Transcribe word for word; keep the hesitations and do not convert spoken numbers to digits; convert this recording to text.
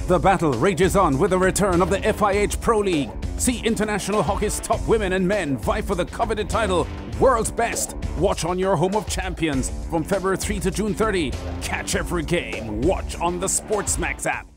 The battle rages on with the return of the F I H Pro League. See international hockey's top women and men vie for the coveted title, World's Best. Watch on your home of champions from February third to June thirtieth. Catch every game. Watch on the SportsMax app.